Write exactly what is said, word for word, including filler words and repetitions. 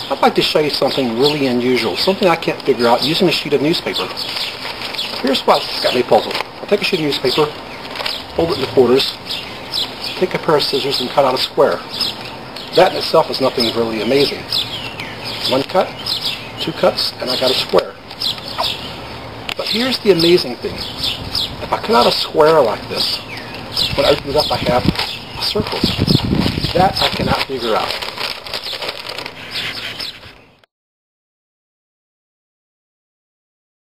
I'd like to show you something really unusual, something I can't figure out using a sheet of newspaper. Here's what's got me puzzled. I take a sheet of newspaper, fold it into quarters, take a pair of scissors and cut out a square. That in itself is nothing really amazing. One cut, two cuts, and I got a square. But here's the amazing thing. If I cut out a square like this, when I open it up I have circles. That I cannot figure out.